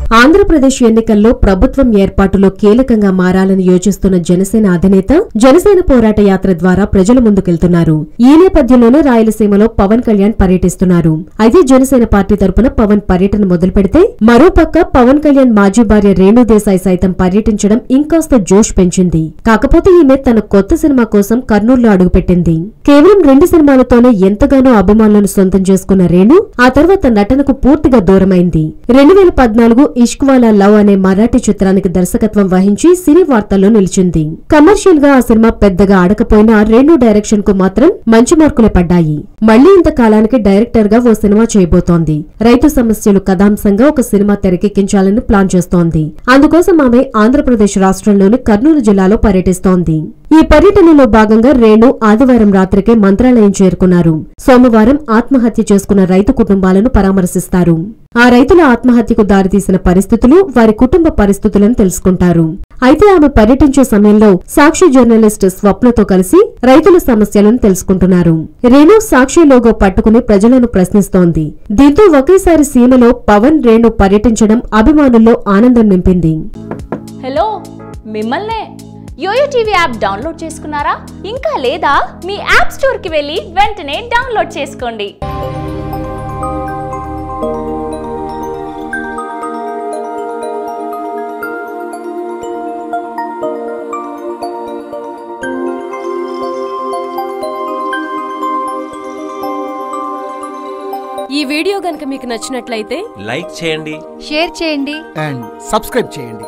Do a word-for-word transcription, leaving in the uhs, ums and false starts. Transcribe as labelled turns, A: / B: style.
A: ఆంధ్రప్రదేశ్ ఎన్నికల్లో ప్రభుత్వం ఏర్పాటులో కీలకంగా మారాలని యోచిస్తున్న జనసేన అధినేత జనసేన పోరాట యాత్ర ద్వారా ప్రజల ముందుకెళ్తున్నారు. ఈ నేపథ్యంలోనే రాయలసీమలో పవన్ కళ్యాణ్ పర్యటిస్తున్నారు. అయితే జనసేన పార్టీ తరపున పవన్ పర్యటన మొదలు పెడితే మరోపక్క పవన్ కళ్యాణ్ మాజీ భార్య రేణు దేశాయ్ సైతం పర్యటించడం ఇంకాస్త జోష్ పెంచింది. కాకపోతే ఈమె తన కొత్త సినిమా కోసం కర్నూలులో అడుగుపెట్టింది. కేవలం రెండు సినిమాలతోనే ఎంతగానో అభిమానులను సొంతం చేసుకున్న రేణు ఆ తర్వాత నటనకు పూర్తిగా దూరమైంది. రెండు వేల పద్నాలుగు ఇష్క్వాలా లవ్ అనే మరాఠీ చిత్రానికి దర్శకత్వం వహించి సినీ వార్తల్లో నిలిచింది. కమర్షియల్ గా ఆ సినిమా పెద్దగా ఆడకపోయినా రేణు డైరెక్షన్ కు మాత్రం మంచి మార్కులే పడ్డాయి. మళ్లీ ఇంతకాలానికి డైరెక్టర్ గా ఓ సినిమా చేయబోతోంది. రైతు సమస్యలు కథాంశంగా ఒక సినిమా తెరకెక్కించాలని ప్లాన్ చేస్తోంది. అందుకోసం ఆమె ఆంధ్రప్రదేశ్ రాష్ట్రంలోని కర్నూలు జిల్లాలో పర్యటిస్తోంది. ఈ పర్యటనలో భాగంగా రేణు ఆదివారం రాత్రికే మంత్రాలయం చేరుకున్నారు. సోమవారం ఆత్మహత్య చేసుకున్న రైతు కుటుంబాలను పరామర్శిస్తారు. ఆ రైతుల ఆత్మహత్యకు దారితీసిన పరిస్థితులు, వారి కుటుంబ పరిస్థితులను తెలుసుకుంటారు. అయితే ఆమె పర్యటించే సమయంలో సాక్షి జర్నలిస్ట్ స్వప్నతో కలిసి రైతుల సమస్యలను తెలుసుకుంటున్నారు. రేణు సాక్షి లోగో పట్టుకుని ప్రజలను ప్రశ్నిస్తోంది. దీంతో ఒకేసారి సీమలో పవన్ రేణు పర్యటించడం అభిమానుల్లో ఆనందం నింపింది.
B: హలో, మిమ్మల్నే యోయో టీవీ యాప్ డౌన్లోడ్ చేసుకున్నారా? ఇంకా లేదా? మీ యాప్ స్టోర్ కి వెళ్ళి వెంటనే డౌన్లోడ్ చేసుకోండి.
C: ఈ వీడియో గనుక మీకు నచ్చినట్లయితే
D: లైక్ చేయండి,
E: షేర్ చేయండి
F: అండ్ సబ్స్క్రైబ్ చేయండి.